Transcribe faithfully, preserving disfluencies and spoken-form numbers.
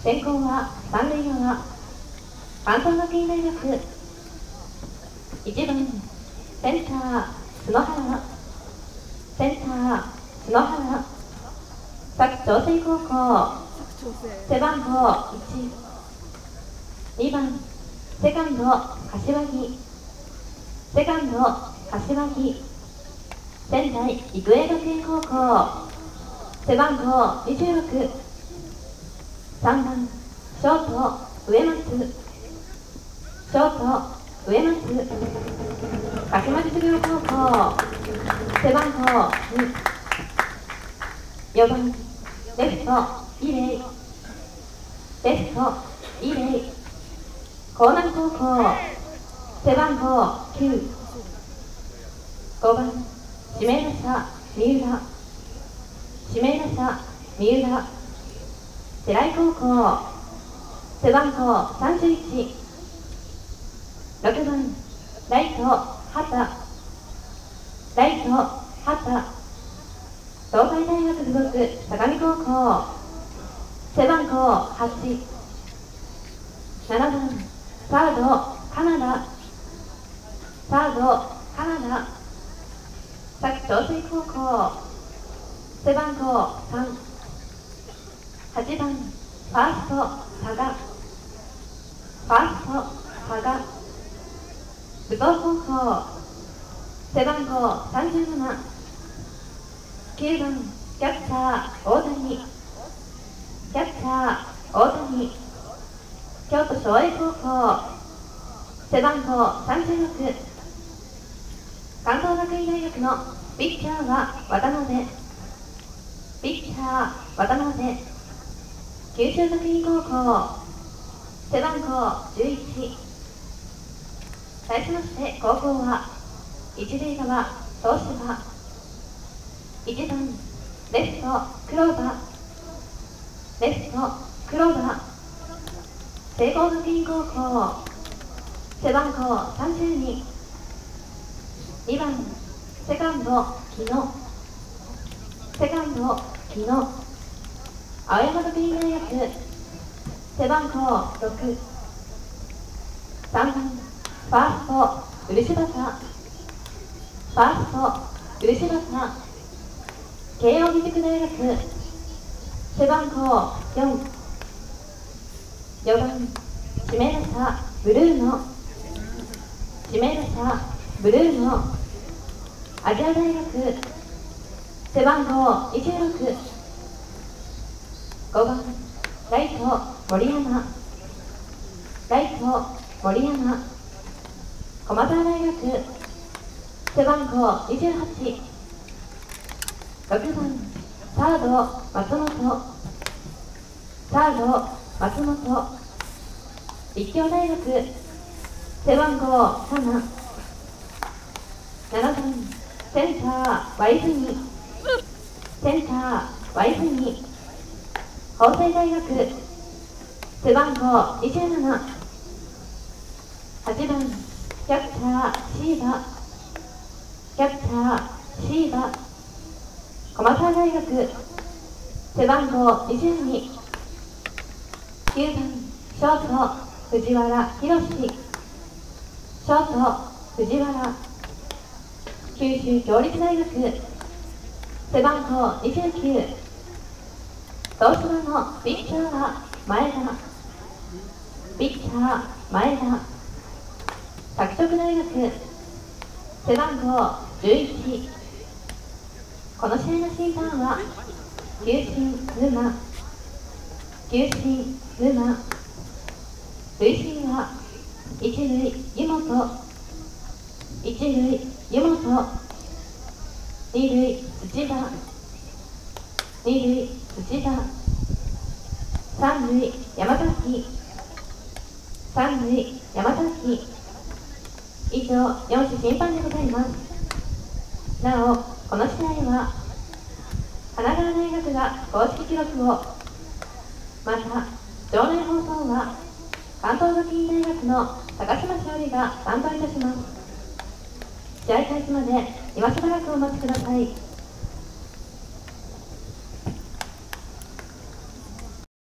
先攻は三塁側、関東学院大学。いちばんセンター角原、センター角原、佐久長聖高校、背番号いち。にばんセカンド柏木、セカンド柏木、仙台育英学園高校、背番号にじゅうろく。さんばんショート上松、ショート上松、鹿島実業高校、背番号に。よばんレフト伊礼、レフト伊礼、興南高校、背番号きゅう。ごばん指名打者三浦、指名打者三浦、世来高校、背番号さんじゅういち。ろくばんライト畑、ライト畑、東海大学附属相模高校、背番号はち。ななばんサードカナダ、サードカナダ、佐久長聖高校、背番号さん。はちばんファースト佐賀、ファースト佐賀、武道高校、背番号さんじゅうなな。きゅうばんキャッチャー大谷、キャッチャー大谷、京都昭栄高校、背番号さんじゅうろく。関東学院大学のピッチャーは渡辺、ピッチャー渡辺、九州学院高校、背番号じゅういち。対しまして高校は一塁側東芝、いちばんレフト黒羽、レフト黒羽、聖光学院高校、背番号さんじゅうに。にばんセカンド木野、セカンド木野、青山学院大学、背番号ろく。さんばんファースト漆畑、ファースト漆畑、慶応義塾大学、背番号よん。よばん指名打者ブルーノ、指名打者ブルーノ、亜細亜大学、背番号にじゅうろく。ごばんライト森山、ライト森山、駒澤大学、背番号にじゅうはち。ろくばんサード松本、サード松本、立教大学、背番号なな。ななばんセンターワイズニ、センターワイズニ、法政大学、背番号にじゅうなな。はちばんキャッチャーシーバ、キャッチャーシーバ、駒澤大学、背番号にじゅうに。きゅうばんショート藤原宏、ショート藤原、九州共立大学、背番号にじゅうきゅう。東芝のピッチャーは前田、ピッチャー前田、拓殖大学、背番号じゅういち。この試合の審判は球審沼、球審沼、塁審は一塁湯本、一塁湯本、二塁土田、二塁土田、三塁山崎、三塁山崎。以上よん種審判でございます。なおこの試合は神奈川大学が公式記録を、また場内放送は関東学院大学の高島しおりが担当いたします。試合開始まで今しばらくお待ちください。